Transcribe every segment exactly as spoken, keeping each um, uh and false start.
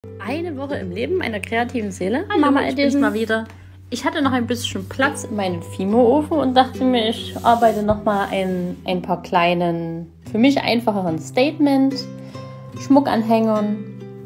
Eine Woche im Leben einer kreativen Seele. Hallo, Mama Edition mal wieder. Ich hatte noch ein bisschen Platz in meinem Fimo-Ofen und dachte mir, ich arbeite noch mal ein, ein paar kleinen, für mich einfacheren Statement, Schmuckanhängern.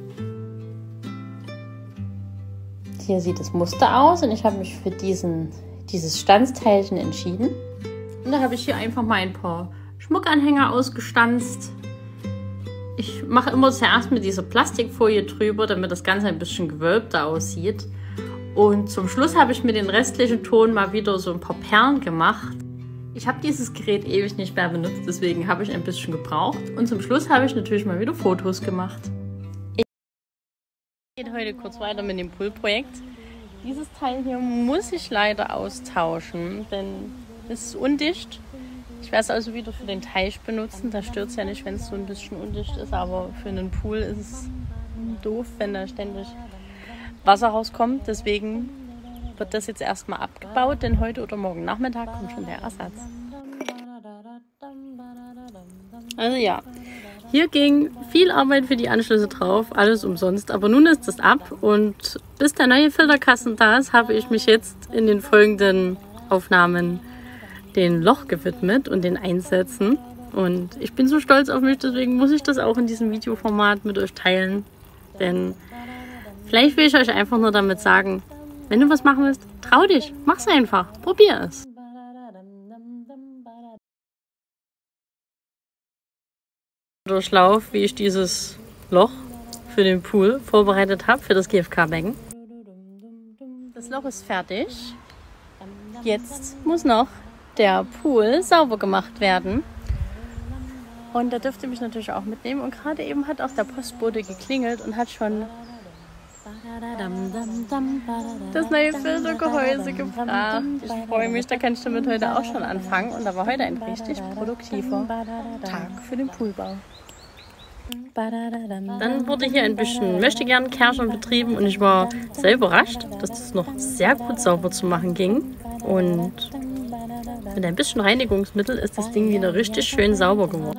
Hier sieht das Muster aus und ich habe mich für diesen, dieses Stanzteilchen entschieden. Und da habe ich hier einfach mal ein paar Schmuckanhänger ausgestanzt. Ich mache immer zuerst mit dieser Plastikfolie drüber, damit das Ganze ein bisschen gewölbter aussieht. Und zum Schluss habe ich mit den restlichen Ton mal wieder so ein paar Perlen gemacht. Ich habe dieses Gerät ewig nicht mehr benutzt, deswegen habe ich ein bisschen gebraucht. Und zum Schluss habe ich natürlich mal wieder Fotos gemacht. Ich gehe heute kurz weiter mit dem Pull-Projekt. Dieses Teil hier muss ich leider austauschen, denn es ist undicht. Ich werde es also wieder für den Teich benutzen. Da stört es ja nicht, wenn es so ein bisschen undicht ist, aber für einen Pool ist es doof, wenn da ständig Wasser rauskommt. Deswegen wird das jetzt erstmal abgebaut, denn heute oder morgen Nachmittag kommt schon der Ersatz. Also ja, hier ging viel Arbeit für die Anschlüsse drauf, alles umsonst, aber nun ist es ab und bis der neue Filterkasten da ist, habe ich mich jetzt in den folgenden Aufnahmen den Loch gewidmet und den Einsätzen. Und ich bin so stolz auf mich, deswegen muss ich das auch in diesem Videoformat mit euch teilen. Denn vielleicht will ich euch einfach nur damit sagen, wenn du was machen willst, trau dich, mach's einfach, probier es. Durchlauf, wie ich dieses Loch für den Pool vorbereitet habe, für das G F K-Becken. Das Loch ist fertig. Jetzt muss noch der Pool sauber gemacht werden. Und da dürft ihr mich natürlich auch mitnehmen. Und gerade eben hat auch der Postbote geklingelt und hat schon das neue Filtergehäuse gebracht. Ich freue mich, da kann ich damit heute auch schon anfangen. Und da war heute ein richtig produktiver Tag für den Poolbau. Dann wurde hier ein bisschen Möchtegern-Kärchern betrieben und ich war sehr überrascht, dass das noch sehr gut sauber zu machen ging. Und mit ein bisschen Reinigungsmittel ist das Ding wieder richtig schön sauber geworden.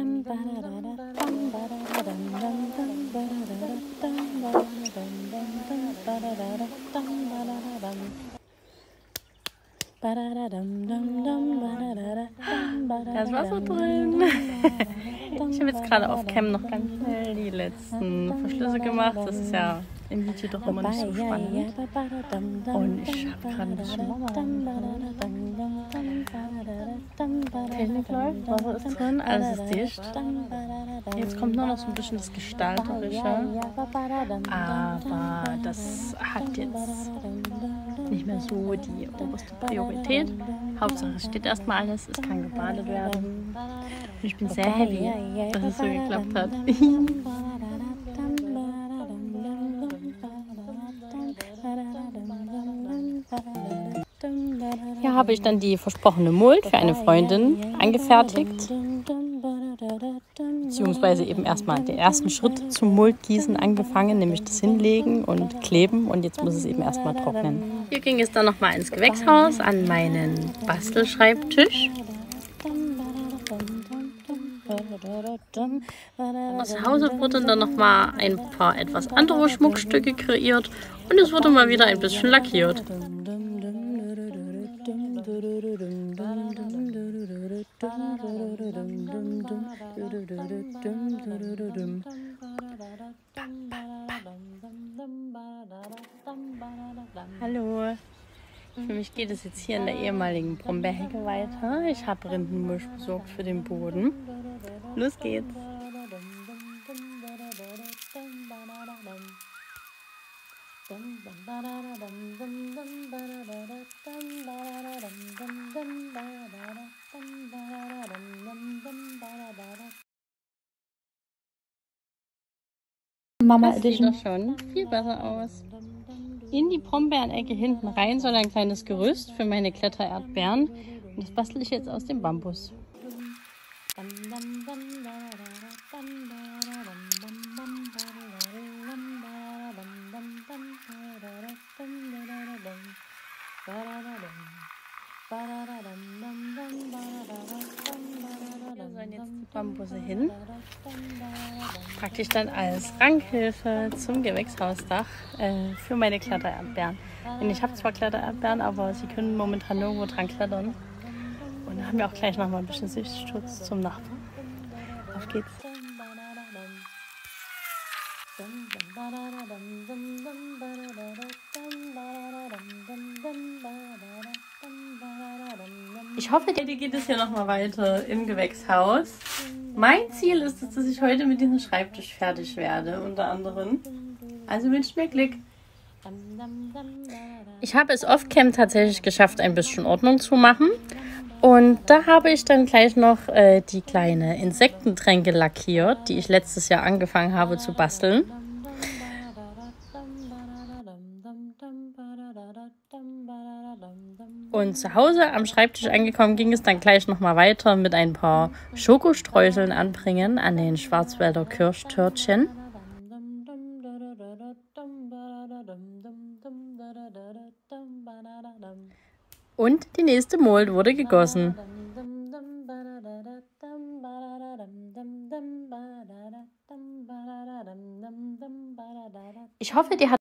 Da ist Wasser drin. Ich habe jetzt gerade auf Cam noch ganz schnell die letzten Verschlüsse gemacht. Das ist ja im Video doch immer nicht so spannend. Und ich habe gerade ein bisschen Technik läuft, Wasser ist drin, alles ist dicht. Jetzt kommt nur noch so ein bisschen das Gestalterische. Aber das hat jetzt nicht mehr so die oberste Priorität. Hauptsache es steht erstmal alles, es kann gebadet werden. Und ich bin sehr happy, dass es so geklappt hat. Hier habe ich dann die versprochene Mold für eine Freundin angefertigt. Beziehungsweise eben erstmal den ersten Schritt zum Moldgießen angefangen, nämlich das Hinlegen und Kleben. Und jetzt muss es eben erstmal trocknen. Hier ging es dann nochmal ins Gewächshaus an meinen Bastelschreibtisch. Zu Hause wurden dann nochmal ein paar etwas andere Schmuckstücke kreiert und es wurde mal wieder ein bisschen lackiert. Hallo, für mich geht es jetzt hier in der ehemaligen Brombeerhecke weiter. Ich habe Rindenmisch besorgt für den Boden. Los geht's! Mama Edition. Das sieht doch schon viel besser aus. In die Brombeerenecke hinten rein soll ein kleines Gerüst für meine Klettererdbeeren. Und das bastel ich jetzt aus dem Bambus. Hier sollen jetzt die Bambusse hin. praktisch dann als Rankhilfe zum Gewächshausdach äh, für meine Klettererdbeeren. Und ich habe zwar Klettererdbeeren, aber sie können momentan nirgendwo dran klettern. Und da haben wir auch gleich noch mal ein bisschen Sichtschutz zum Nachbarn. Auf geht's. Ich hoffe, dir geht es hier noch mal weiter im Gewächshaus. Mein Ziel ist es, dass ich heute mit diesem Schreibtisch fertig werde, unter anderem. Also wünscht mir Glück. Ich habe es off-cam tatsächlich geschafft, ein bisschen Ordnung zu machen. Und da habe ich dann gleich noch äh, die kleine Insektentränke lackiert, die ich letztes Jahr angefangen habe zu basteln. Und zu Hause am Schreibtisch angekommen ging es dann gleich nochmal weiter mit ein paar Schokostreuseln anbringen an den Schwarzwälder Kirschtörtchen. Und die nächste Mold wurde gegossen. Ich hoffe, dir hat